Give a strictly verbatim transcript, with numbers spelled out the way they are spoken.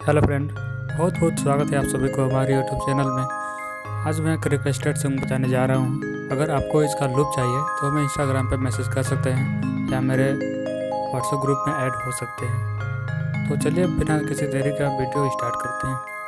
Hello friend, बहुत बहुत स्वागत है आप सभी को हमारे यूट्यूब चैनल में। आज मैं एक रिक्वेस्टेड सॉन्ग बताने जा रहा हूँ। अगर आपको इसका लूप चाहिए तो हमें इंस्टाग्राम पे मैसेज कर सकते हैं या मेरे व्हाट्सएप ग्रुप में ऐड हो सकते हैं। तो चलिए बिना किसी देरी का वीडियो स्टार्ट करते हैं।